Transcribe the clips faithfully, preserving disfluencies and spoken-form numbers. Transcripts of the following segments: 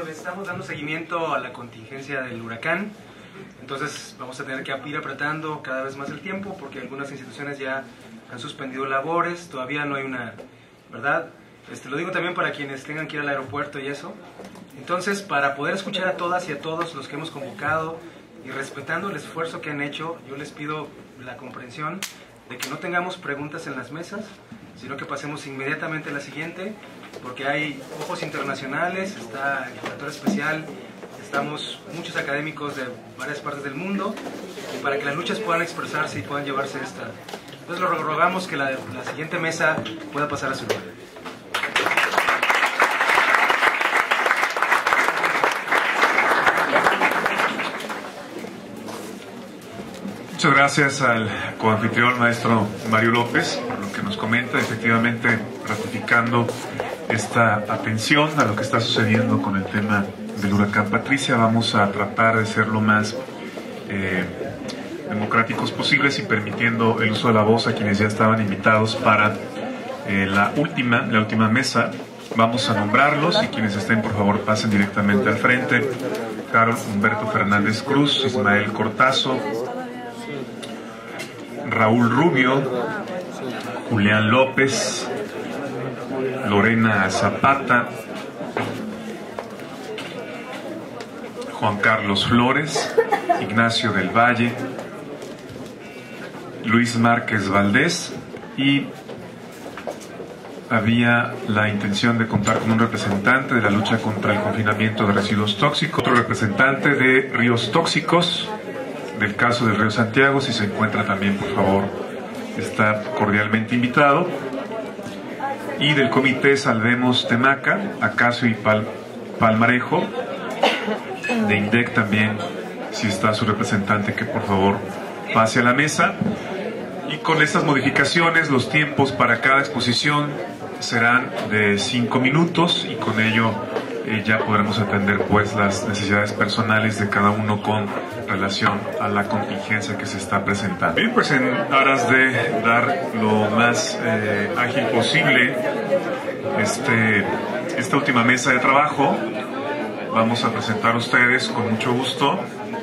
Bueno, le estamos dando seguimiento a la contingencia del huracán, entonces vamos a tener que ir apretando cada vez más el tiempo porque algunas instituciones ya han suspendido labores, todavía no hay una, ¿verdad? Este, lo digo también para quienes tengan que ir al aeropuerto y eso. Entonces, para poder escuchar a todas y a todos los que hemos convocado y respetando el esfuerzo que han hecho, yo les pido la comprensión de que no tengamos preguntas en las mesas, sino que pasemos inmediatamente a la siguiente, porque hay ojos internacionales, está el relator especial, estamos muchos académicos de varias partes del mundo, y para que las luchas puedan expresarse y puedan llevarse esta. Entonces lo rogamos que la, la siguiente mesa pueda pasar a su lugar. Muchas gracias al coanfitrión maestro Mario López por lo que nos comenta, efectivamente ratificando esta atención a lo que está sucediendo con el tema del huracán Patricia. Vamos a tratar de ser lo más eh, democráticos posibles y permitiendo el uso de la voz a quienes ya estaban invitados para eh, la última, la última mesa. Vamos a nombrarlos y quienes estén por favor pasen directamente al frente. Harold Humberto Fernández Cruz, Ismael Cortazo, Raúl Rubio, Julián López, Lorena Zapata, Juan Carlos Flores, Ignacio del Valle, Luis Márquez Valdés, y había la intención de contar con un representante de la lucha contra el confinamiento de residuos tóxicos, otro representante de ríos tóxicos, del caso del río Santiago. Si se encuentra también, por favor, está cordialmente invitado. Y del comité Salvemos Temaca, Acacio y Pal Palmarejo. De INDEC también, si está su representante, que por favor pase a la mesa. Y con estas modificaciones, los tiempos para cada exposición serán de cinco minutos y con ello eh, ya podremos atender pues las necesidades personales de cada uno con relación a la contingencia que se está presentando. Bien, pues en aras de dar lo más eh, ágil posible este, esta última mesa de trabajo, vamos a presentar a ustedes con mucho gusto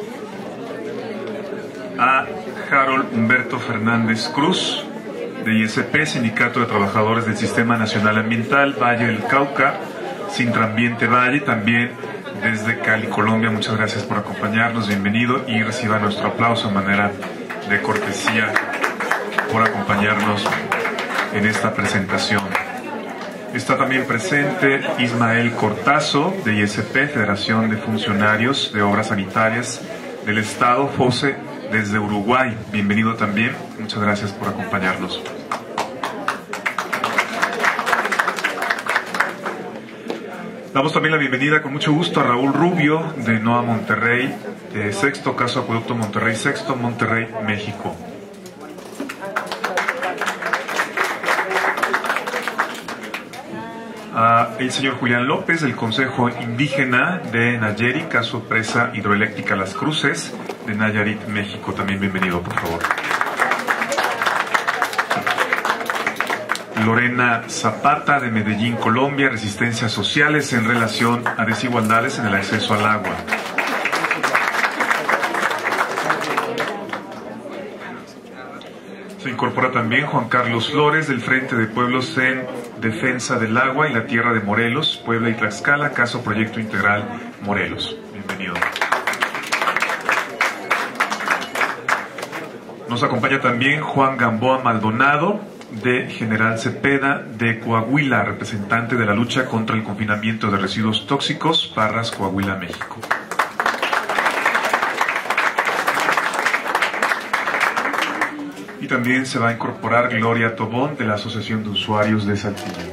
a Harold Humberto Fernández Cruz, de I S P, Sindicato de Trabajadores del Sistema Nacional Ambiental, Valle del Cauca, Sintrambiente Valle, también desde Cali, Colombia. Muchas gracias por acompañarnos, bienvenido y reciba nuestro aplauso en manera de cortesía por acompañarnos en esta presentación. Está también presente Ismael Cortazo, de I S P, Federación de Funcionarios de Obras Sanitarias del Estado, FOSE, desde Uruguay. Bienvenido también, muchas gracias por acompañarnos. Damos también la bienvenida con mucho gusto a Raúl Rubio, de NOA Monterrey, de Sexto, caso Acueducto Monterrey Sexto, Monterrey, México. A el señor Julián López, del Consejo Indígena de Nayarit, caso Presa Hidroeléctrica Las Cruces, de Nayarit, México. También bienvenido, por favor. Lorena Zapata, de Medellín, Colombia, Resistencias Sociales en relación a desigualdades en el acceso al agua. Se incorpora también Juan Carlos Flores, del Frente de Pueblos en Defensa del Agua y la Tierra de Morelos, Puebla y Tlaxcala, caso Proyecto Integral Morelos. Bienvenido. Nos acompaña también Juan Gamboa Maldonado, de General Cepeda, de Coahuila, representante de la lucha contra el confinamiento de residuos tóxicos, Parras, Coahuila, México. Y también se va a incorporar Gloria Tobón, de la Asociación de Usuarios de Saltillo.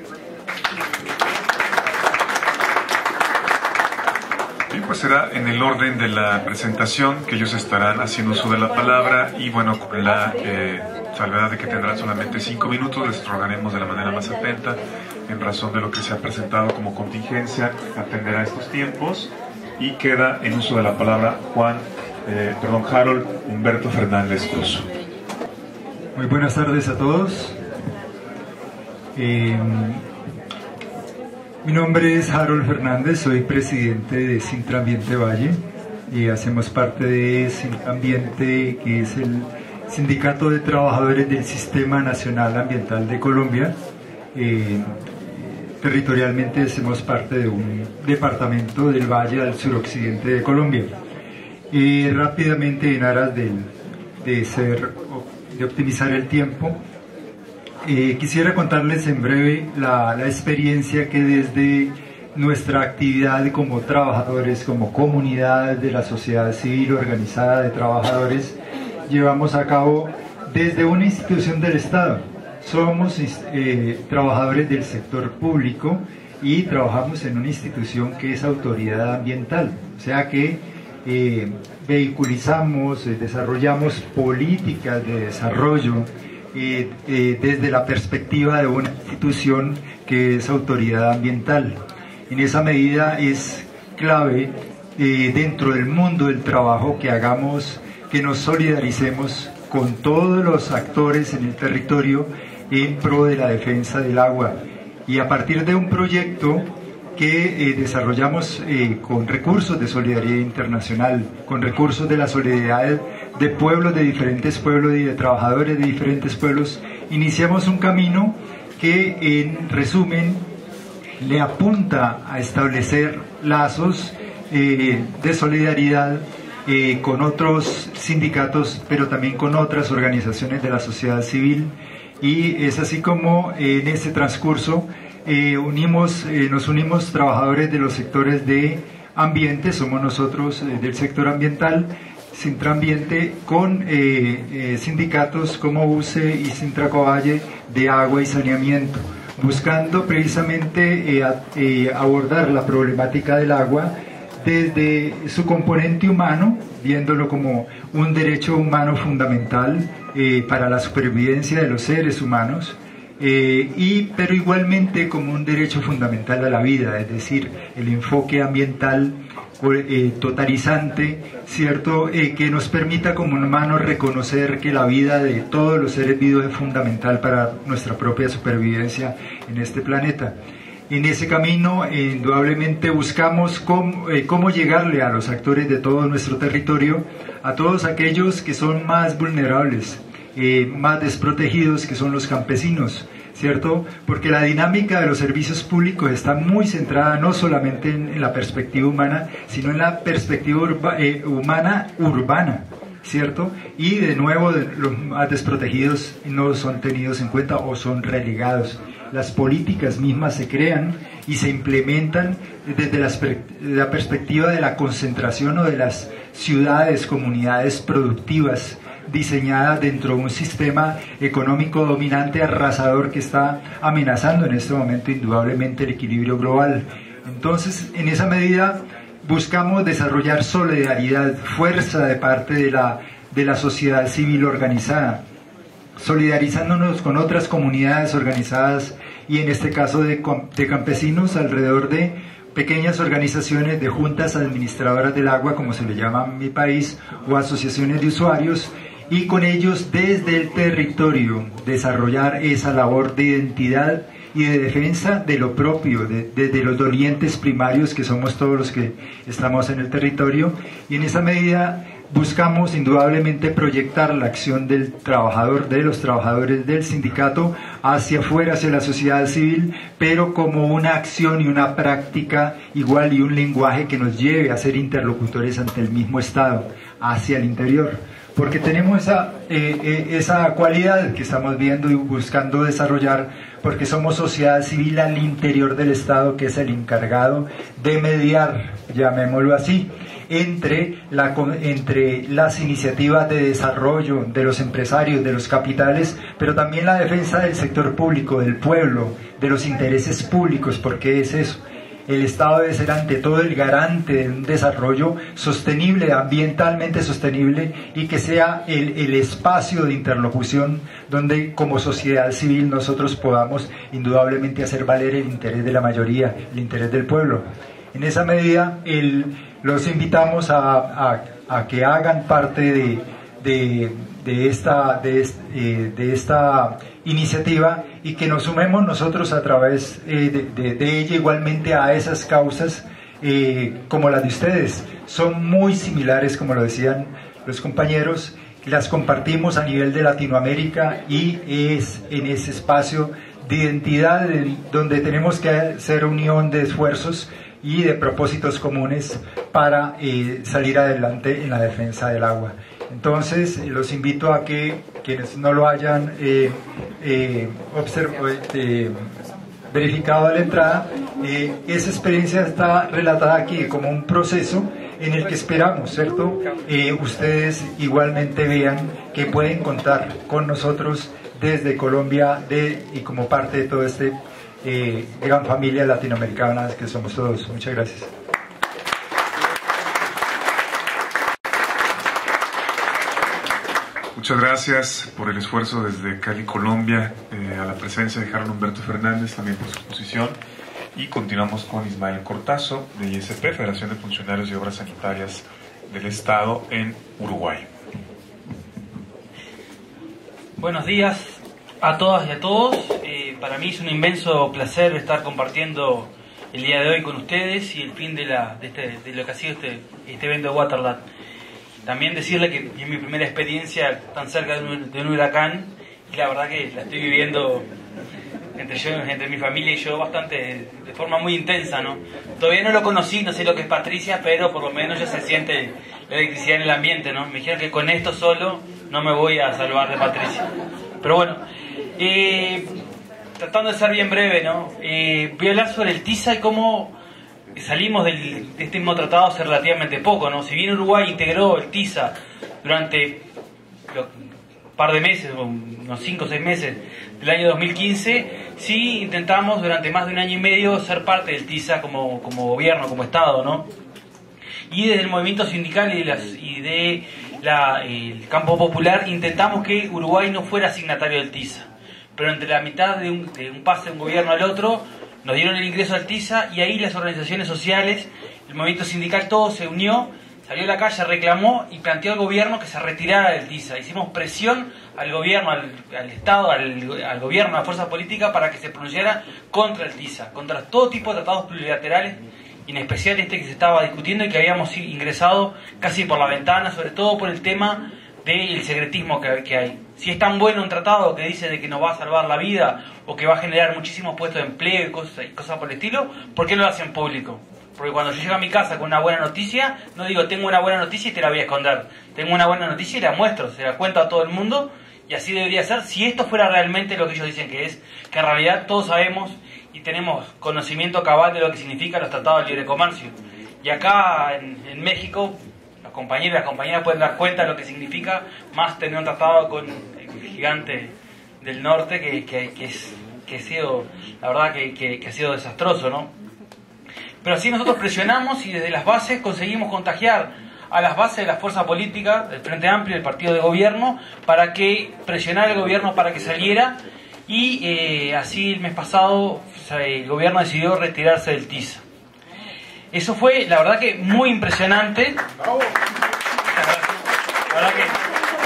Y pues será en el orden de la presentación que ellos estarán haciendo uso de la palabra y bueno, con la eh, salvedad de que tendrán solamente cinco minutos, les rogaremos de la manera más atenta, en razón de lo que se ha presentado como contingencia, atender a estos tiempos. Y queda en uso de la palabra Juan, eh, perdón, Harold Humberto Fernández Cruz. Muy buenas tardes a todos. Eh, Mi nombre es Harold Fernández, soy presidente de Sintrambiente Valle y hacemos parte de Sintrambiente, que es el Sindicato de Trabajadores del Sistema Nacional Ambiental de Colombia. Eh, territorialmente hacemos parte de un departamento del Valle al suroccidente de Colombia. Y rápidamente, en aras de, de, ser, de optimizar el tiempo, eh, quisiera contarles en breve la, la experiencia que desde nuestra actividad como trabajadores, como comunidad de la sociedad civil organizada de trabajadores, llevamos a cabo desde una institución del Estado. Somos eh, trabajadores del sector público y trabajamos en una institución que es autoridad ambiental, o sea que eh, vehiculizamos, eh, desarrollamos políticas de desarrollo eh, eh, desde la perspectiva de una institución que es autoridad ambiental. En esa medida es clave eh, dentro del mundo del trabajo que hagamos, que nos solidaricemos con todos los actores en el territorio en pro de la defensa del agua. Y a partir de un proyecto que eh, desarrollamos eh, con recursos de solidaridad internacional, con recursos de la solidaridad de pueblos, de diferentes pueblos y de trabajadores de diferentes pueblos, iniciamos un camino que, en resumen, le apunta a establecer lazos eh, de solidaridad eh, con otros sindicatos, pero también con otras organizaciones de la sociedad civil. Y es así como eh, en ese transcurso eh, unimos, eh, nos unimos trabajadores de los sectores de ambiente, somos nosotros eh, del sector ambiental, Sintrambiente, con eh, eh, sindicatos como U C E y Sintracovalle de agua y saneamiento, buscando precisamente eh, a, eh, abordar la problemática del agua desde su componente humano, viéndolo como un derecho humano fundamental eh, para la supervivencia de los seres humanos, eh, y, pero igualmente como un derecho fundamental a la vida, es decir, el enfoque ambiental eh, totalizante, ¿cierto? Eh, que nos permita como humanos reconocer que la vida de todos los seres vivos es fundamental para nuestra propia supervivencia en este planeta. En ese camino, eh, indudablemente buscamos cómo, eh, cómo llegarle a los actores de todo nuestro territorio, a todos aquellos que son más vulnerables, eh, más desprotegidos, que son los campesinos, ¿cierto? Porque la dinámica de los servicios públicos está muy centrada no solamente en, en la perspectiva humana, sino en la perspectiva urba, eh, humana urbana, ¿cierto? Y de nuevo, de, los más desprotegidos no son tenidos en cuenta o son relegados. Las políticas mismas se crean y se implementan desde la, la perspectiva de la concentración o de las ciudades, comunidades productivas diseñadas dentro de un sistema económico dominante, arrasador, que está amenazando en este momento indudablemente el equilibrio global. Entonces, en esa medida, buscamos desarrollar solidaridad, fuerza de parte de la, de la sociedad civil organizada, solidarizándonos con otras comunidades organizadas y en este caso de, de campesinos alrededor de pequeñas organizaciones de juntas administradoras del agua, como se le llama en mi país, o asociaciones de usuarios, y con ellos desde el territorio desarrollar esa labor de identidad y de defensa de lo propio, de, de, de los dolientes primarios que somos todos los que estamos en el territorio, y en esa medida buscamos indudablemente proyectar la acción del trabajador, de los trabajadores del sindicato hacia afuera, hacia la sociedad civil, pero como una acción y una práctica igual y un lenguaje que nos lleve a ser interlocutores ante el mismo Estado, hacia el interior. Porque tenemos esa, eh, eh, esa cualidad que estamos viendo y buscando desarrollar, porque somos sociedad civil al interior del Estado, que es el encargado de mediar, llamémoslo así, entre, la, entre las iniciativas de desarrollo de los empresarios, de los capitales, pero también la defensa del sector público, del pueblo, de los intereses públicos. ¿Por qué es eso? El Estado debe ser ante todo el garante de un desarrollo sostenible, ambientalmente sostenible, y que sea el, el espacio de interlocución donde como sociedad civil nosotros podamos indudablemente hacer valer el interés de la mayoría, el interés del pueblo. En esa medida, el, los invitamos a, a, a que hagan parte de, de, de esta, de, eh, de esta iniciativa y que nos sumemos nosotros a través eh, de, de, de ella igualmente a esas causas eh, como las de ustedes. Son muy similares, como lo decían los compañeros, las compartimos a nivel de Latinoamérica y es en ese espacio de identidad donde tenemos que hacer unión de esfuerzos y de propósitos comunes para eh, salir adelante en la defensa del agua. Entonces, eh, los invito a que quienes no lo hayan eh, eh, eh, verificado a la entrada, eh, esa experiencia está relatada aquí como un proceso en el que esperamos, ¿cierto? Eh, ustedes igualmente vean que pueden contar con nosotros desde Colombia de, y como parte de todo este eh, gran familia latinoamericana que somos todos. Muchas gracias. Muchas gracias por el esfuerzo desde Cali, Colombia, eh, a la presencia de Harold Humberto Fernández, también por su exposición. Y continuamos con Ismael Cortazo, de I S P, Federación de Funcionarios y Obras Sanitarias del Estado en Uruguay. Buenos días a todas y a todos. Eh, para mí es un inmenso placer estar compartiendo el día de hoy con ustedes y el fin de, la, de, este, de lo que ha sido este, este evento de Waterlat. También decirle que es mi primera experiencia tan cerca de un, de un huracán y la verdad que la estoy viviendo entre, yo, entre mi familia y yo bastante de forma muy intensa, ¿no? Todavía no lo conocí, no sé lo que es Patricia, pero por lo menos ya se siente la electricidad en el ambiente, ¿no? Me dijeron que con esto solo no me voy a salvar de Patricia. Pero bueno, eh, tratando de ser bien breve, ¿no? Eh, voy a hablar sobre el TISA y cómo salimos del, de este mismo tratado hace relativamente poco, ¿no? Si bien Uruguay integró el TISA durante un par de meses, unos cinco o seis meses del año dos mil quince, sí intentamos durante más de un año y medio ser parte del TISA como, como gobierno, como Estado, ¿no? Y desde el movimiento sindical y de, las, y de la, el campo popular intentamos que Uruguay no fuera signatario del TISA. Pero entre la mitad de un, de un pase de un gobierno al otro, nos dieron el ingreso al TISA y ahí las organizaciones sociales, el movimiento sindical, todo se unió, salió a la calle, reclamó y planteó al gobierno que se retirara del TISA. Hicimos presión al gobierno, al, al Estado, al, al gobierno, a la fuerza política para que se pronunciara contra el TISA, contra todo tipo de tratados plurilaterales, y en especial este que se estaba discutiendo y que habíamos ingresado casi por la ventana, sobre todo por el tema del secretismo que, que hay. Si es tan bueno un tratado que dice de que nos va a salvar la vida o que va a generar muchísimos puestos de empleo y cosas, y cosas por el estilo, ¿por qué no lo hacen público? Porque cuando yo llego a mi casa con una buena noticia, no digo tengo una buena noticia y te la voy a esconder. Tengo una buena noticia y la muestro, se la cuento a todo el mundo, y así debería ser si esto fuera realmente lo que ellos dicen que es, que en realidad todos sabemos y tenemos conocimiento cabal de lo que significan los tratados de libre comercio. Y acá en, en México, los compañeros y las compañeras pueden dar cuenta de lo que significa más tener un tratado con el gigante del norte que, que, que, es, que ha sido, la verdad que, que, que ha sido desastroso, ¿no? Pero así nosotros presionamos y desde las bases conseguimos contagiar a las bases de la fuerza política, del Frente Amplio, del partido de gobierno, para que presionara al gobierno para que saliera, y eh, así el mes pasado el gobierno decidió retirarse del TISA. Eso fue, la verdad que muy impresionante. La verdad que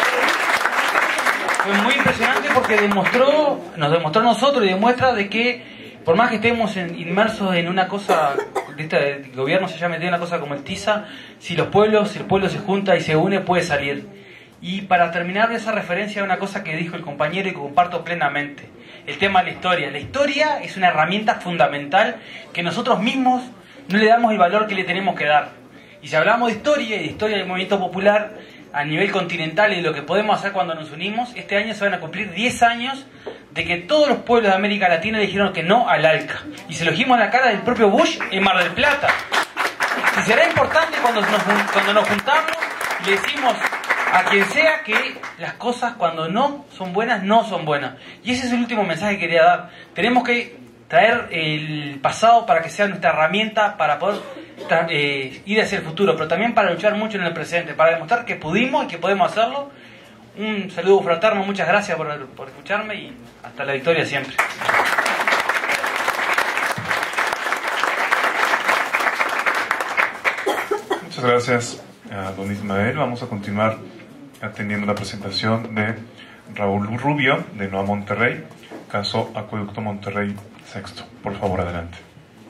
fue muy impresionante porque demostró, nos demostró a nosotros y demuestra de que por más que estemos en, inmersos en una cosa, este, el gobierno se haya metido en una cosa como el TISA, si los pueblos, si el pueblo se junta y se une, puede salir. Y para terminar esa referencia a una cosa que dijo el compañero y que comparto plenamente, el tema de la historia. La historia es una herramienta fundamental que nosotros mismos no le damos el valor que le tenemos que dar. Y si hablamos de historia y de historia del movimiento popular a nivel continental y de lo que podemos hacer cuando nos unimos, este año se van a cumplir diez años de que todos los pueblos de América Latina le dijeron que no al ALCA. Y se lo dijimos a la cara del propio Bush en Mar del Plata. Y será importante cuando nos, cuando nos juntamos y le decimos a quien sea que las cosas cuando no son buenas, no son buenas. Y ese es el último mensaje que quería dar. Tenemos que traer el pasado para que sea nuestra herramienta para poder eh, ir hacia el futuro, pero también para luchar mucho en el presente, para demostrar que pudimos y que podemos hacerlo. Un saludo fraterno, muchas gracias por, por escucharme y hasta la victoria siempre. Muchas gracias a don Ismael. Vamos a continuar atendiendo la presentación de Raúl Rubio, de Nueva Monterrey, caso Acueducto Monterrey Sexto. Por favor, adelante.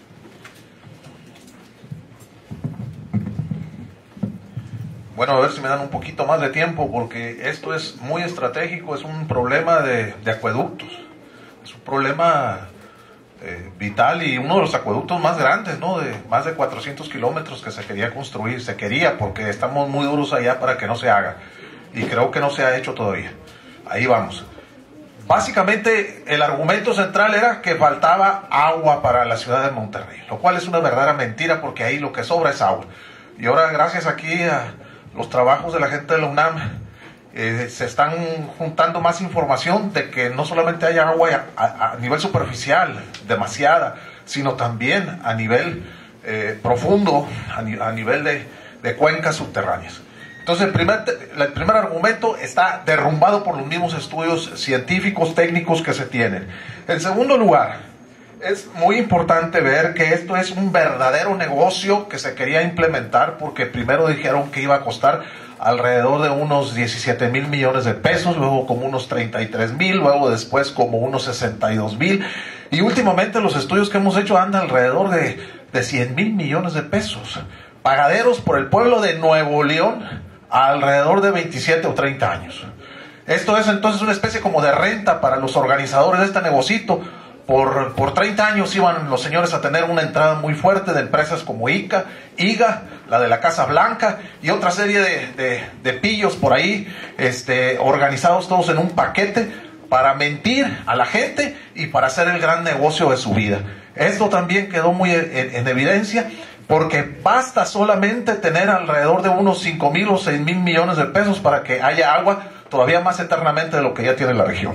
Bueno, a ver si me dan un poquito más de tiempo, porque esto es muy estratégico, es un problema de, de acueductos, es un problema eh, vital y uno de los acueductos más grandes, ¿no? De más de cuatrocientos kilómetros que se quería construir, se quería, porque estamos muy duros allá para que no se haga, y creo que no se ha hecho todavía. Ahí vamos. Básicamente el argumento central era que faltaba agua para la ciudad de Monterrey, lo cual es una verdadera mentira, porque ahí lo que sobra es agua. Y ahora, gracias aquí a los trabajos de la gente de la UNAM, eh, se están juntando más información de que no solamente hay agua a, a, a nivel superficial, demasiada, sino también a nivel eh, profundo, a, ni, a nivel de, de cuencas subterráneas. Entonces el primer, el primer argumento está derrumbado por los mismos estudios científicos, técnicos que se tienen. En segundo lugar, es muy importante ver que esto es un verdadero negocio que se quería implementar, porque primero dijeron que iba a costar alrededor de unos diecisiete mil millones de pesos, luego como unos treinta y tres mil, luego después como unos sesenta y dos mil, y últimamente los estudios que hemos hecho andan alrededor de, de cien mil millones de pesos, pagaderos por el pueblo de Nuevo León a alrededor de veintisiete o treinta años. Esto es entonces una especie como de renta para los organizadores de este negocito. Por, por treinta años iban los señores a tener una entrada muy fuerte de empresas como I C A, I G A, la de la Casa Blanca y otra serie de, de, de pillos por ahí, este, organizados todos en un paquete para mentir a la gente y para hacer el gran negocio de su vida. Esto también quedó muy en, en evidencia, porque basta solamente tener alrededor de unos cinco mil o seis mil millones de pesos para que haya agua todavía más eternamente de lo que ya tiene la región.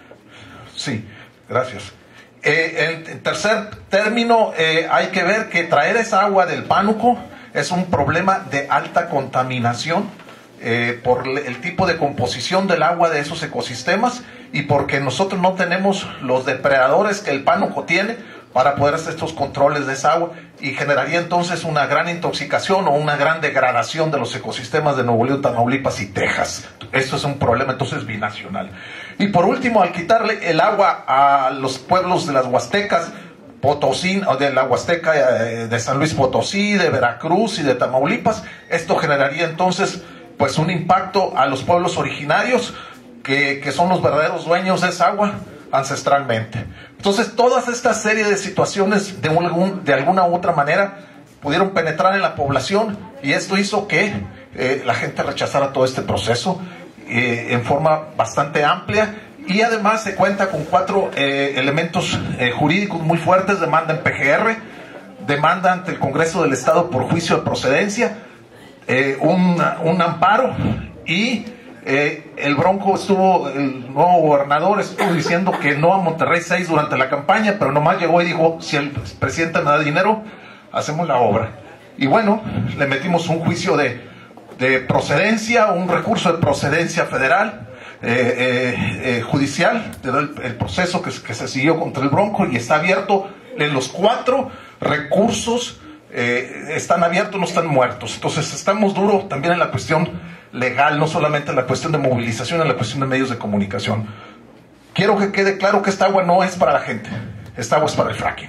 Sí, gracias. Eh, en, en tercer término, eh, hay que ver que traer esa agua del Pánuco es un problema de alta contaminación eh, por el tipo de composición del agua de esos ecosistemas y porque nosotros no tenemos los depredadores que el Pánuco tiene para poder hacer estos controles de esa agua, y generaría entonces una gran intoxicación o una gran degradación de los ecosistemas de Nuevo León, Tamaulipas y Texas. Esto es un problema entonces binacional. Y por último, al quitarle el agua a los pueblos de las Huastecas, Potosí, o de la Huasteca de San Luis Potosí, de Veracruz y de Tamaulipas, esto generaría entonces pues un impacto a los pueblos originarios que, que son los verdaderos dueños de esa agua ancestralmente. Entonces todas esta serie de situaciones de, un, de alguna u otra manera pudieron penetrar en la población, y esto hizo que eh, la gente rechazara todo este proceso eh, en forma bastante amplia, y además se cuenta con cuatro eh, elementos eh, jurídicos muy fuertes: demanda en P G R, demanda ante el Congreso del Estado por juicio de procedencia, eh, un, un amparo, y Eh, el Bronco estuvo, el nuevo gobernador estuvo diciendo que no a Monterrey seis durante la campaña, pero nomás llegó y dijo: si el presidente me da dinero, hacemos la obra. Y bueno, le metimos un juicio de, de procedencia, un recurso de procedencia federal, eh, eh, eh, judicial, el, el proceso que, que se siguió contra el Bronco, y está abierto en los cuatro recursos. Eh, están abiertos, no están muertos. Entonces estamos duros también en la cuestión legal, no solamente en la cuestión de movilización, en la cuestión de medios de comunicación. Quiero que quede claro que esta agua no es para la gente, esta agua es para el fracking.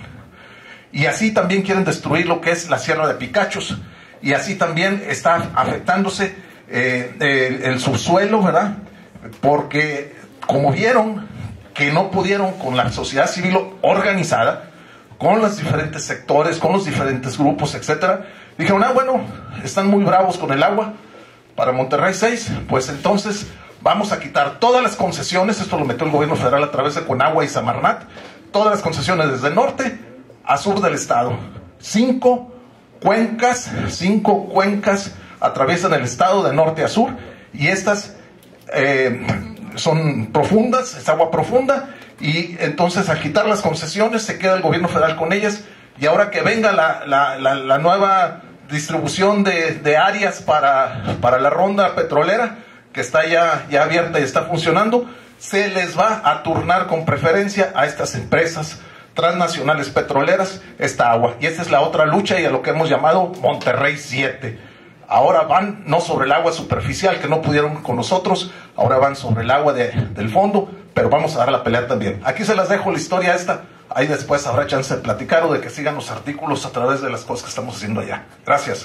Y así también quieren destruir lo que es la Sierra de Picachos, y así también está afectándose eh, el, el subsuelo, ¿verdad? Porque como vieron que no pudieron con la sociedad civil organizada, con los diferentes sectores, con los diferentes grupos, etcétera, dijeron: ah, bueno, están muy bravos con el agua para Monterrey seis, pues entonces vamos a quitar todas las concesiones. Esto lo metió el gobierno federal a través de Conagua y Samarnat, todas las concesiones desde norte a sur del estado. Cinco cuencas, cinco cuencas atraviesan el estado de norte a sur, y estas eh, son profundas, es agua profunda. Y entonces al quitar las concesiones se queda el gobierno federal con ellas, y ahora que venga la, la, la, la nueva distribución de, de áreas para, para la ronda petrolera, que está ya, ya abierta y está funcionando, se les va a turnar con preferencia a estas empresas transnacionales petroleras esta agua. Y esta es la otra lucha, y a lo que hemos llamado Monterrey siete. ahora van no sobre el agua superficial que no pudieron con nosotros, ahora van sobre el agua de, del fondo, pero vamos a dar la pelea también. Aquí se las dejo la historia esta, ahí después habrá chance de platicar o de que sigan los artículos a través de las cosas que estamos haciendo allá. Gracias.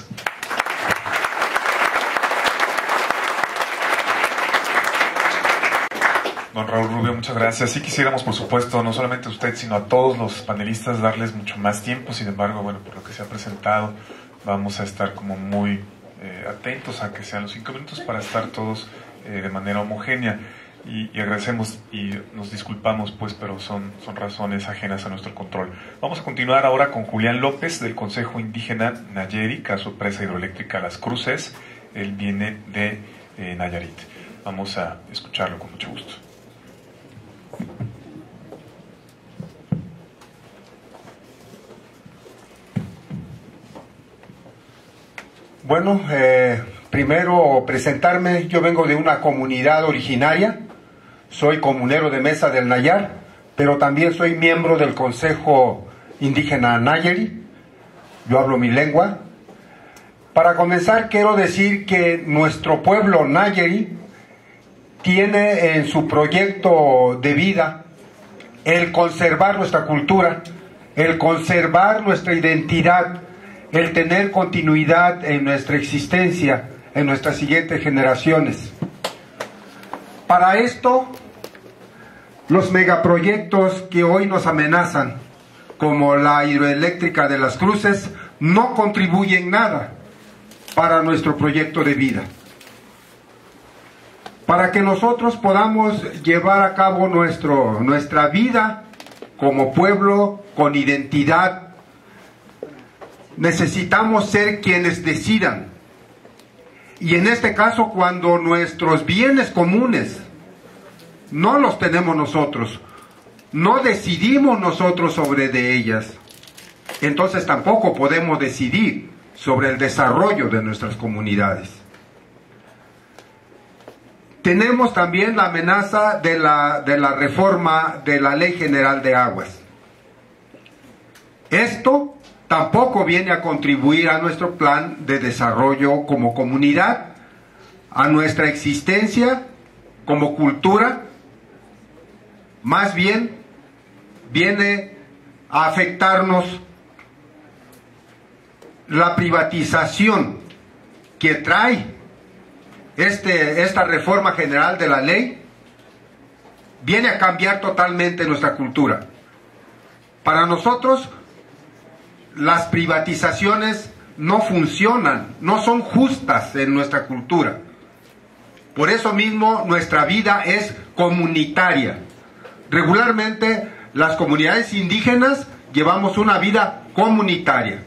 Don Raúl Rubio, muchas gracias. Sí quisiéramos, por supuesto, no solamente a usted, sino a todos los panelistas darles mucho más tiempo. Sin embargo, bueno, por lo que se ha presentado, vamos a estar como muy eh, atentos a que sean los cinco minutos para estar todos eh, de manera homogénea. Y, y agradecemos y nos disculpamos, pues, pero son, son razones ajenas a nuestro control. Vamos a continuar ahora con Julián López, del Consejo Indígena Nayeri, caso Presa Hidroeléctrica Las Cruces. Él viene de eh, Nayarit. Vamos a escucharlo con mucho gusto. Bueno, eh, primero presentarme. Yo vengo de una comunidad originaria, soy comunero de Mesa del Nayar, pero también soy miembro del Consejo Indígena Nayeri. Yo hablo mi lengua. Para comenzar, quiero decir que nuestro pueblo Nayeri tiene en su proyecto de vida el conservar nuestra cultura, el conservar nuestra identidad, el tener continuidad en nuestra existencia, en nuestras siguientes generaciones. Para esto, los megaproyectos que hoy nos amenazan, como la hidroeléctrica de Las Cruces, no contribuyen nada para nuestro proyecto de vida. Para que nosotros podamos llevar a cabo nuestro, nuestra vida como pueblo con identidad, necesitamos ser quienes decidan. Y en este caso, cuando nuestros bienes comunes no los tenemos nosotros, no decidimos nosotros sobre de ellas, entonces tampoco podemos decidir sobre el desarrollo de nuestras comunidades. Tenemos también la amenaza de la, de la reforma de la Ley General de Aguas. Esto tampoco viene a contribuir a nuestro plan de desarrollo como comunidad, a nuestra existencia como cultura. Más bien, viene a afectarnos la privatización que trae este, esta reforma general de la ley. Viene a cambiar totalmente nuestra cultura. Para nosotros, las privatizaciones no funcionan, no son justas en nuestra cultura. Por eso mismo nuestra vida es comunitaria. Regularmente las comunidades indígenas llevamos una vida comunitaria.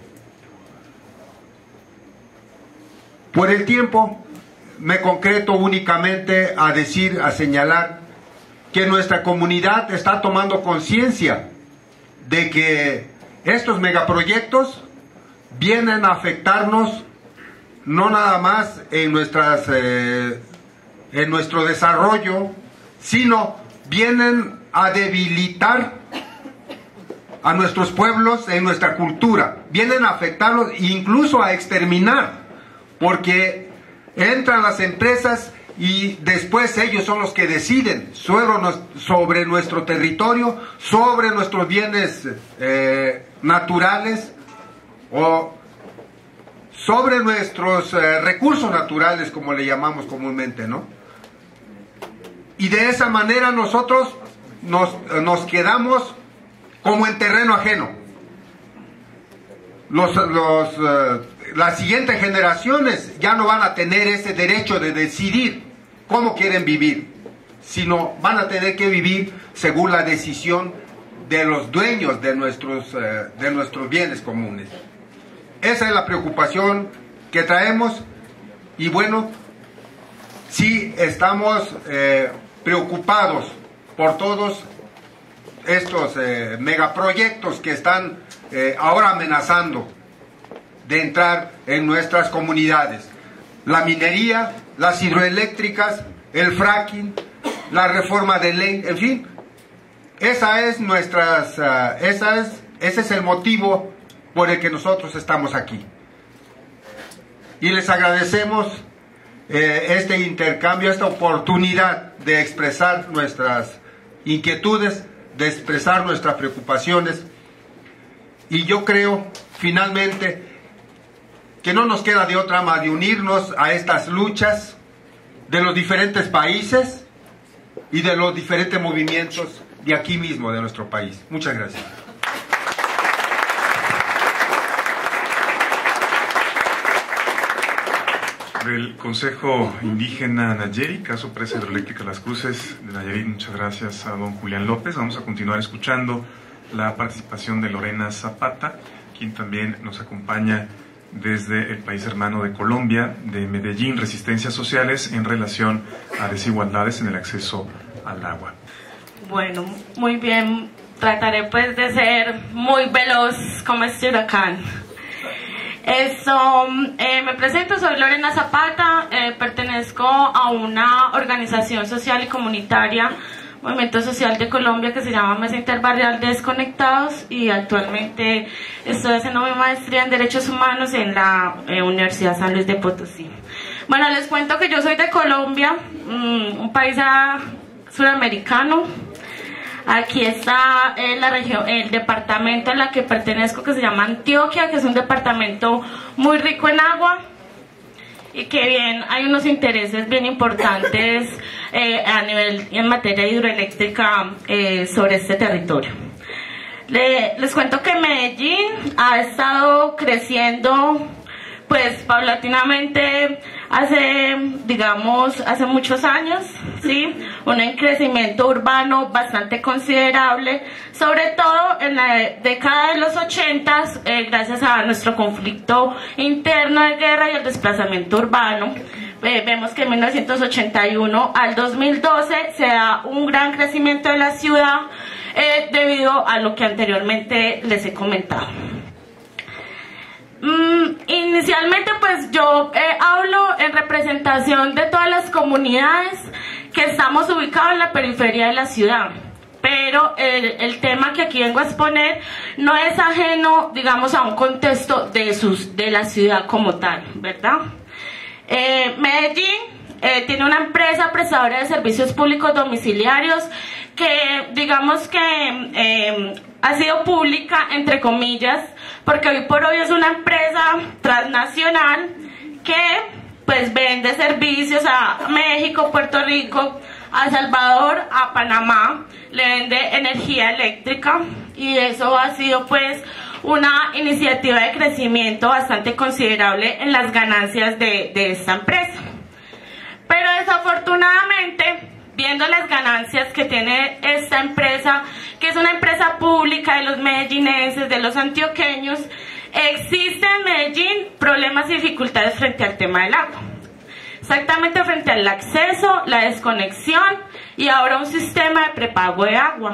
Por el tiempo me concreto únicamente a decir, a señalar que nuestra comunidad está tomando conciencia de que estos megaproyectos vienen a afectarnos no nada más en, nuestras, eh, en nuestro desarrollo, sino vienen a debilitar a nuestros pueblos en nuestra cultura, vienen a afectarlos e incluso a exterminar, porque entran las empresas y después ellos son los que deciden sobre nuestro territorio, sobre nuestros bienes eh, naturales o sobre nuestros eh, recursos naturales, como le llamamos comúnmente, ¿no? Y de esa manera nosotros nos, nos quedamos como en terreno ajeno. Los, los, eh, las siguientes generaciones ya no van a tener ese derecho de decidir cómo quieren vivir, sino van a tener que vivir según la decisión de los dueños de nuestros, eh, de nuestros bienes comunes. Esa es la preocupación que traemos y bueno, sí estamos eh, preocupados por todos estos eh, megaproyectos que están eh, ahora amenazando de entrar en nuestras comunidades. La minería, las hidroeléctricas, el fracking, la reforma de ley, en fin. Esa es nuestras, uh, esa es, ese es el motivo por el que nosotros estamos aquí. y les agradecemos eh, este intercambio, esta oportunidad de expresar nuestras inquietudes, de expresar nuestras preocupaciones. Y yo creo, finalmente, que no nos queda de otra más de unirnos a estas luchas de los diferentes países y de los diferentes movimientos de aquí mismo, de nuestro país. Muchas gracias. Del Consejo Indígena Nayeri, caso Presa Hidroeléctrica Las Cruces de Nayarit, muchas gracias a don Julián López. Vamos a continuar escuchando la participación de Lorena Zapata, quien también nos acompaña desde el país hermano de Colombia, de Medellín, Resistencias Sociales en relación a desigualdades en el acceso al agua. Bueno, muy bien, trataré pues de ser muy veloz como este huracán. Eso, eh, me presento, soy Lorena Zapata, eh, pertenezco a una organización social y comunitaria, movimiento social de Colombia, que se llama Mesa Interbarrial Desconectados, y actualmente estoy haciendo mi maestría en Derechos Humanos en la eh, Universidad San Luis de Potosí. Bueno, les cuento que yo soy de Colombia, mmm, un país suramericano. Aquí está eh, la región, el departamento en la que pertenezco, que se llama Antioquia, que es un departamento muy rico en agua y que bien hay unos intereses bien importantes eh, a nivel en materia hidroeléctrica eh, sobre este territorio. Le, les cuento que Medellín ha estado creciendo pues paulatinamente hace, digamos, hace muchos años, ¿sí? Un crecimiento urbano bastante considerable, sobre todo en la década de los ochentas, eh, gracias a nuestro conflicto interno de guerra y el desplazamiento urbano. Eh, vemos que en mil novecientos ochenta y uno al dos mil doce se da un gran crecimiento de la ciudad eh, debido a lo que anteriormente les he comentado. Mm, inicialmente pues yo eh, hablo en representación de todas las comunidades que estamos ubicados en la periferia de la ciudad, pero el, el tema que aquí vengo a exponer no es ajeno, digamos, a un contexto de, sus, de la ciudad como tal, ¿verdad? Eh, Medellín eh, tiene una empresa prestadora de servicios públicos domiciliarios que, digamos que eh, ha sido pública, entre comillas, porque hoy por hoy es una empresa transnacional que pues vende servicios a México, Puerto Rico, a Salvador, a Panamá, le vende energía eléctrica, y eso ha sido pues una iniciativa de crecimiento bastante considerable en las ganancias de, de esta empresa. Pero desafortunadamente, viendo las ganancias que tiene esta empresa, que es una empresa pública de los medellinenses, de los antioqueños, existen en Medellín problemas y dificultades frente al tema del agua. Exactamente frente al acceso, la desconexión y ahora un sistema de prepago de agua.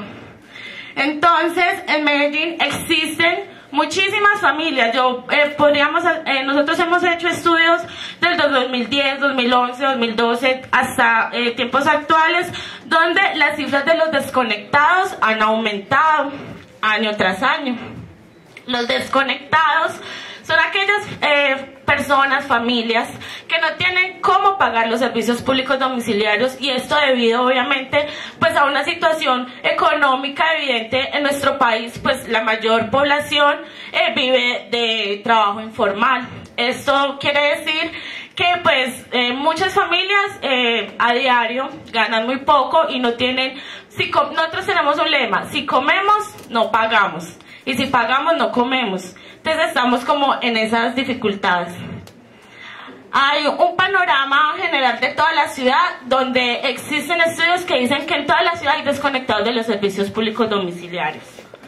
Entonces, en Medellín existen muchísimas familias. Yo eh, podríamos, eh, nosotros hemos hecho estudios del dos mil diez, dos mil once, dos mil doce hasta eh, tiempos actuales, donde las cifras de los desconectados han aumentado año tras año. Los desconectados son aquellas eh, personas, familias, que no tienen cómo pagar los servicios públicos domiciliarios, y esto debido obviamente pues a una situación económica evidente en nuestro país, pues la mayor población eh, vive de trabajo informal. Esto quiere decir que pues eh, muchas familias eh, a diario ganan muy poco y no tienen, si nosotros tenemos un lema: si comemos no pagamos, y si pagamos no comemos. Entonces estamos como en esas dificultades. Hay un panorama general de toda la ciudad, donde existen estudios que dicen que en toda la ciudad hay desconectados de los servicios públicos domiciliarios,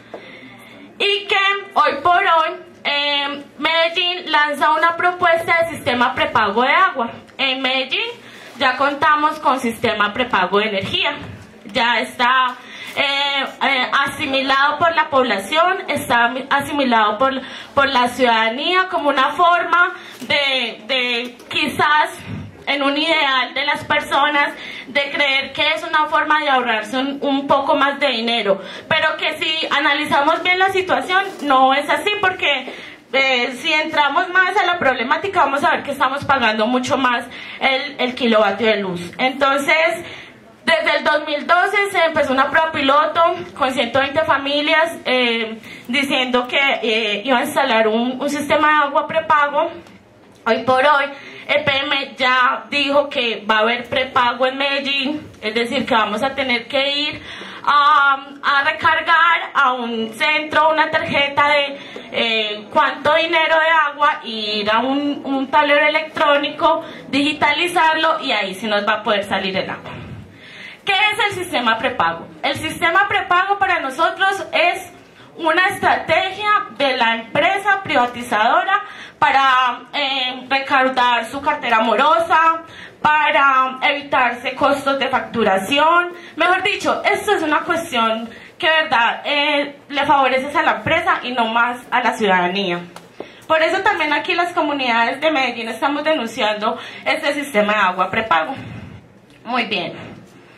y que hoy por hoy eh, Medellín lanza una propuesta de sistema prepago de agua. En Medellín ya contamos con sistema prepago de energía, ya está Eh, eh, asimilado por la población, está asimilado por, por la ciudadanía como una forma de, de quizás en un ideal de las personas de creer que es una forma de ahorrarse un, un poco más de dinero, pero que si analizamos bien la situación no es así, porque eh, si entramos más a la problemática, vamos a ver que estamos pagando mucho más el, el kilovatio de luz. Entonces, desde el dos mil doce se empezó una prueba piloto con ciento veinte familias eh, diciendo que eh, iba a instalar un, un sistema de agua prepago. Hoy por hoy, E P M ya dijo que va a haber prepago en Medellín, es decir, que vamos a tener que ir a, a recargar a un centro una tarjeta de eh, cuánto dinero de agua, ir a un, un tablero electrónico, digitalizarlo y ahí sí nos va a poder salir el agua. ¿Qué es el sistema prepago? El sistema prepago para nosotros es una estrategia de la empresa privatizadora para eh, recaudar su cartera morosa, para evitarse costos de facturación. Mejor dicho, esto es una cuestión que de verdad eh, le favorece a la empresa y no más a la ciudadanía. Por eso también aquí las comunidades de Medellín estamos denunciando este sistema de agua prepago. Muy bien.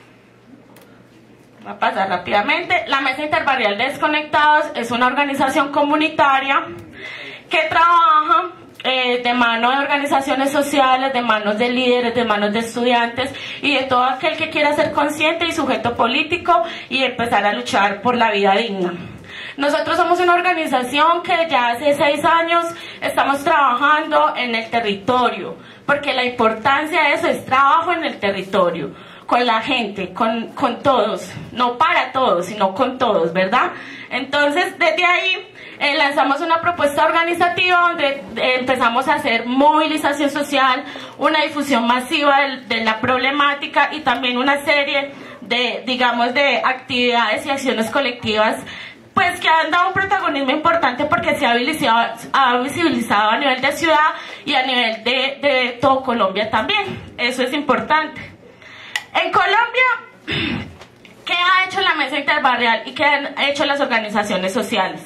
Voy a pasar rápidamente. La Mesa Interbarrial de Desconectados es una organización comunitaria que trabaja eh, de mano de organizaciones sociales, de manos de líderes, de manos de estudiantes y de todo aquel que quiera ser consciente y sujeto político y empezar a luchar por la vida digna. Nosotros somos una organización que ya hace seis años estamos trabajando en el territorio, porque la importancia de eso es trabajo en el territorio, con la gente, con, con todos, no para todos, sino con todos, ¿verdad? Entonces, desde ahí eh, lanzamos una propuesta organizativa donde eh, empezamos a hacer movilización social, una difusión masiva de, de la problemática y también una serie de, digamos, de actividades y acciones colectivas, pues que han dado un protagonismo importante porque se ha visibilizado, ha visibilizado a nivel de ciudad y a nivel de, de todo Colombia también. Eso es importante. En Colombia, ¿qué ha hecho la Mesa Interbarrial y qué han hecho las organizaciones sociales?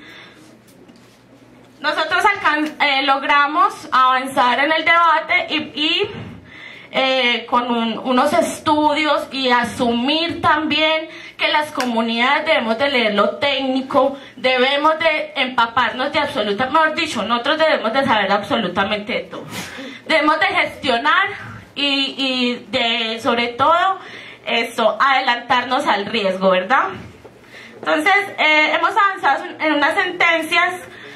Nosotros eh, logramos avanzar en el debate y, y eh, con un, unos estudios y asumir también que las comunidades debemos de leer lo técnico, debemos de empaparnos de absoluta, mejor dicho, nosotros debemos de saber absolutamente de todo. Debemos de gestionar y, y de, sobre todo, esto, adelantarnos al riesgo, ¿verdad? Entonces, eh, hemos avanzado en unas sentencias,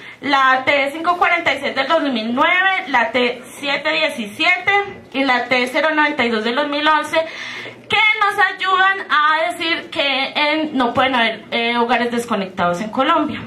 la T quinientos cuarenta y seis del dos mil nueve, la T setecientos diecisiete y la T cero noventa y dos del dos mil once, que nos ayudan a decir que en, no pueden haber eh, hogares desconectados en Colombia.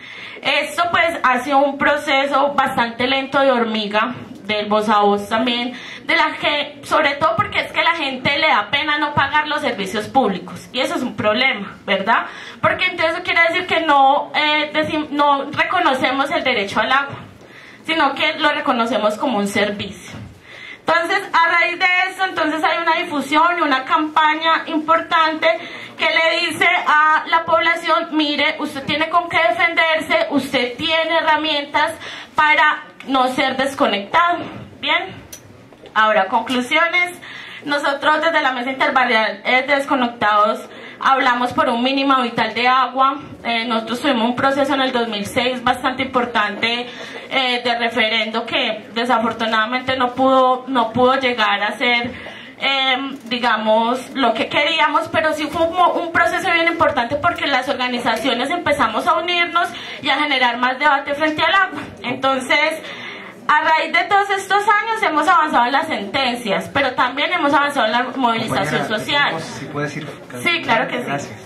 Esto pues ha sido un proceso bastante lento de hormiga, del voz a voz también, de la que, sobre todo porque es que la gente le da pena no pagar los servicios públicos, y eso es un problema, ¿verdad? Porque entonces eso quiere decir que no, eh, decim, no reconocemos el derecho al agua, sino que lo reconocemos como un servicio. Entonces, a raíz de eso, entonces hay una difusión y una campaña importante que le dice a la población, mire, usted tiene con qué defenderse, usted tiene herramientas para no ser desconectado. Bien, ahora conclusiones. Nosotros desde la Mesa Interbarrial de Desconectados hablamos por un mínimo vital de agua. Eh, nosotros tuvimos un proceso en el dos mil seis bastante importante eh, de referendo que desafortunadamente no pudo, no pudo llegar a ser, eh, digamos, lo que queríamos, pero sí fue un, un proceso bien importante porque las organizaciones empezamos a unirnos y a generar más debate frente al agua. Entonces, a raíz de todos estos años hemos avanzado en las sentencias, pero también hemos avanzado en la movilización social. Si puedes ir. Sí, claro que sí. Gracias.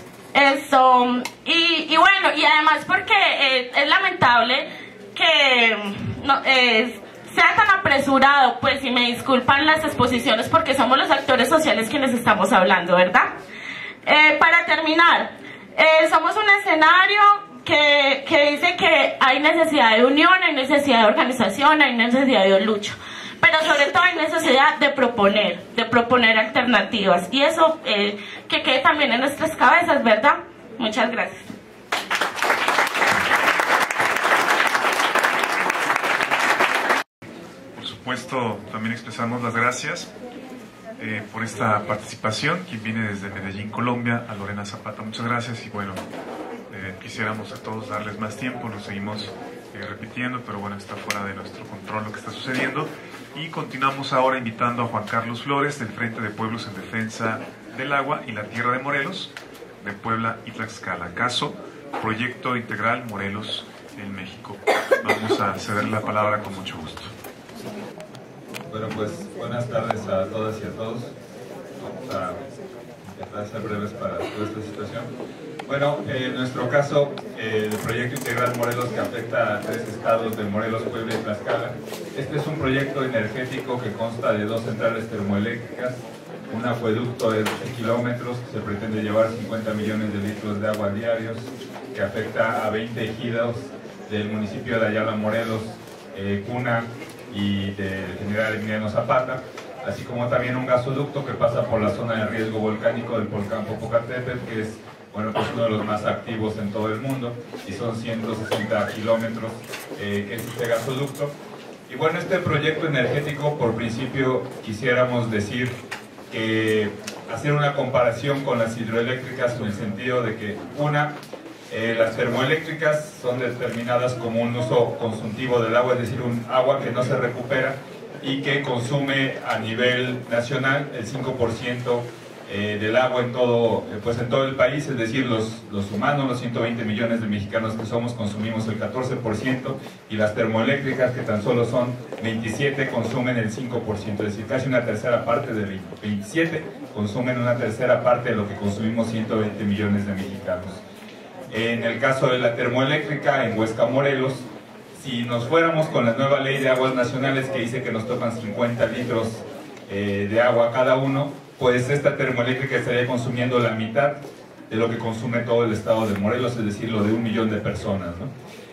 Eso, y, y bueno, y además porque eh, es lamentable que no, eh, sea tan apresurado, pues, y me disculpan las exposiciones porque somos los actores sociales quienes estamos hablando, ¿verdad? Eh, para terminar, eh, somos un escenario Que, que dice que hay necesidad de unión, hay necesidad de organización, hay necesidad de lucha, pero sobre todo hay necesidad de proponer, de proponer alternativas, y eso eh, que quede también en nuestras cabezas, ¿verdad? Muchas gracias. Por supuesto, también expresamos las gracias eh, por esta participación, quien viene desde Medellín, Colombia, a Lorena Zapata. Muchas gracias y bueno, Eh, quisiéramos a todos darles más tiempo, nos seguimos eh, repitiendo, pero bueno, está fuera de nuestro control lo que está sucediendo. Y continuamos ahora invitando a Juan Carlos Flores del Frente de Pueblos en Defensa del Agua y la Tierra de Morelos, de Puebla y Tlaxcala. Caso Proyecto Integral Morelos en México. Vamos a ceder la palabra con mucho gusto. Bueno, pues buenas tardes a todas y a todos. Vamos a intentar ser breves para toda esta situación. Bueno, en nuestro caso, eh, el Proyecto Integral Morelos, que afecta a tres estados de Morelos, Puebla y Tlaxcala. Este es un proyecto energético que consta de dos centrales termoeléctricas, un acueducto de doce kilómetros que se pretende llevar cincuenta millones de litros de agua diarios, que afecta a veinte ejidos del municipio de Ayala, Morelos, eh, Cuna y del General Emiliano Zapata, así como también un gasoducto que pasa por la zona de riesgo volcánico del volcán Popocatépetl, que es bueno, pues uno de los más activos en todo el mundo, y son ciento sesenta kilómetros eh, que es este gasoducto. Y bueno, este proyecto energético, por principio, quisiéramos decir que hacer una comparación con las hidroeléctricas en el sentido de que, una, eh, las termoeléctricas son determinadas como un uso consultivo del agua, es decir, un agua que no se recupera y que consume a nivel nacional el cinco por ciento Eh, del agua en todo, eh, pues en todo el país, es decir, los, los humanos, los ciento veinte millones de mexicanos que somos, consumimos el catorce por ciento, y las termoeléctricas, que tan solo son veintisiete, consumen el cinco por ciento, es decir, casi una tercera parte de veintisiete, consumen una tercera parte de lo que consumimos ciento veinte millones de mexicanos. En el caso de la termoeléctrica en Huesca, Morelos, si nos fuéramos con la nueva ley de aguas nacionales que dice que nos tocan cincuenta litros eh, de agua cada uno, pues esta termoeléctrica estaría consumiendo la mitad de lo que consume todo el estado de Morelos, es decir, lo de un millón de personas, ¿no?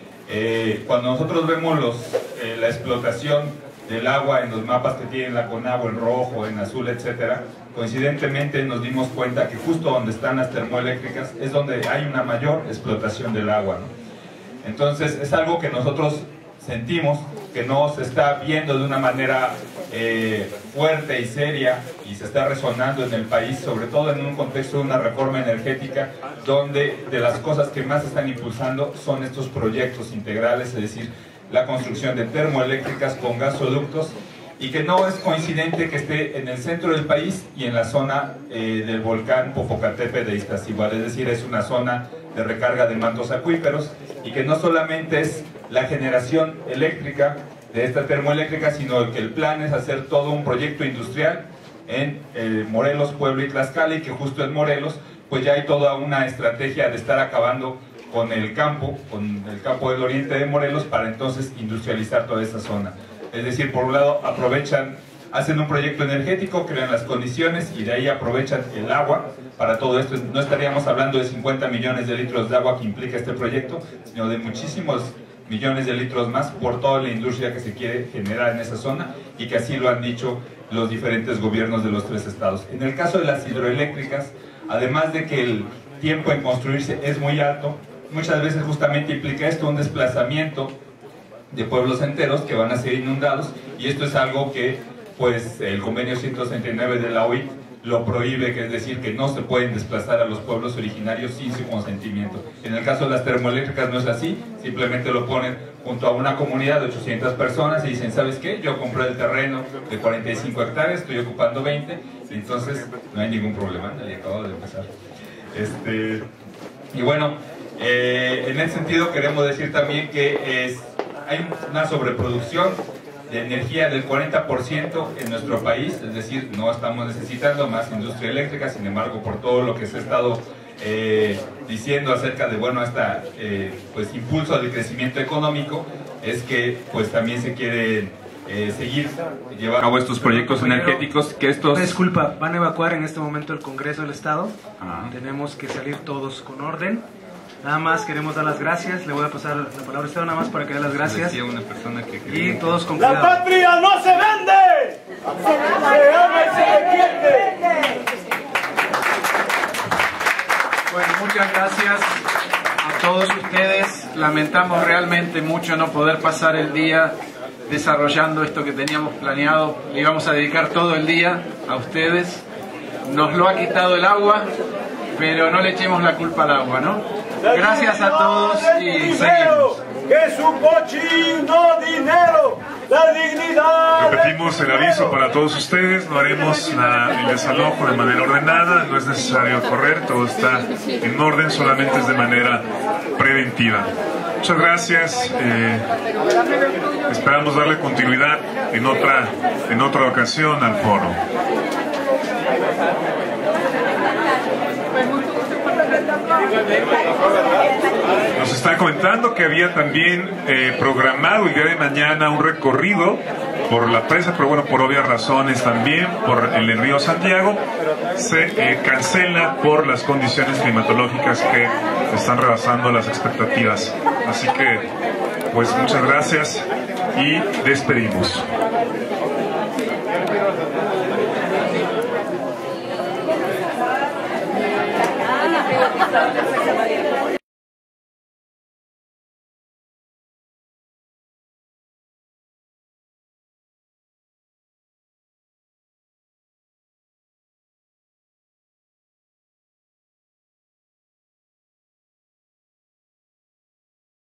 Eh, cuando nosotros vemos los, eh, la explotación del agua en los mapas que tienen la Conagua en rojo, en azul, etcétera, coincidentemente nos dimos cuenta que justo donde están las termoeléctricas es donde hay una mayor explotación del agua, ¿no? Entonces es algo que nosotros sentimos que no se está viendo de una manera eh, fuerte y seria, y se está resonando en el país, sobre todo en un contexto de una reforma energética donde de las cosas que más están impulsando son estos proyectos integrales, es decir, la construcción de termoeléctricas con gasoductos, y que no es coincidente que esté en el centro del país y en la zona eh, del volcán Popocatépetl de Iztaccíhuatl, es decir, es una zona de recarga de mantos acuíferos, y que no solamente es la generación eléctrica de esta termoeléctrica, sino que el plan es hacer todo un proyecto industrial en eh, Morelos, Puebla y Tlaxcala, y que justo en Morelos pues ya hay toda una estrategia de estar acabando con el campo, con el campo del oriente de Morelos, para entonces industrializar toda esa zona. Es decir, por un lado aprovechan, hacen un proyecto energético, crean las condiciones y de ahí aprovechan el agua para todo esto. No estaríamos hablando de cincuenta millones de litros de agua que implica este proyecto, sino de muchísimos millones de litros más por toda la industria que se quiere generar en esa zona, y que así lo han dicho los diferentes gobiernos de los tres estados. En el caso de las hidroeléctricas, además de que el tiempo en construirse es muy alto, muchas veces justamente implica esto un desplazamiento de pueblos enteros que van a ser inundados, y esto es algo que pues el convenio ciento sesenta y nueve de la O I T lo prohíbe, que es decir, que no se pueden desplazar a los pueblos originarios sin su consentimiento. En el caso de las termoeléctricas no es así, simplemente lo ponen junto a una comunidad de ochocientas personas y dicen, ¿sabes qué? Yo compré el terreno de cuarenta y cinco hectáreas, estoy ocupando veinte, y entonces no hay ningún problema, y acabo de empezar. Este, y bueno, eh, en ese sentido queremos decir también que es, hay una sobreproducción de energía del cuarenta por ciento en nuestro país, es decir, no estamos necesitando más industria eléctrica. Sin embargo, por todo lo que se ha estado eh, diciendo acerca de, bueno, esta eh, pues impulso del crecimiento económico, es que pues también se quiere eh, seguir llevando a cabo estos proyectos energéticos, que estos... Disculpa, van a evacuar en este momento el Congreso del Estado. Ah. Tenemos que salir todos con orden. Nada más queremos dar las gracias. Le voy a pasar la palabra a usted nada más para que dé las gracias. Una persona que y todos con ¡La cuidado. patria no se vende! ¡Se ama y se defiende! Bueno, muchas gracias a todos ustedes. Lamentamos realmente mucho no poder pasar el día desarrollando esto que teníamos planeado. Le íbamos a dedicar todo el día a ustedes. Nos lo ha quitado el agua, pero no le echemos la culpa al agua, ¿no? Gracias a todos y seguimos. que su cochino dinero, la dignidad... Repetimos el aviso para todos ustedes, no haremos la, el desalojo de manera ordenada, no es necesario correr, todo está en orden, solamente es de manera preventiva. Muchas gracias, eh, esperamos darle continuidad en otra, en otra ocasión al foro. Nos están comentando que había también eh, programado el día de mañana un recorrido por la presa, pero bueno, por obvias razones también, por el, el río Santiago, se eh, cancela por las condiciones climatológicas que están rebasando las expectativas. Así que, pues muchas gracias y despedimos.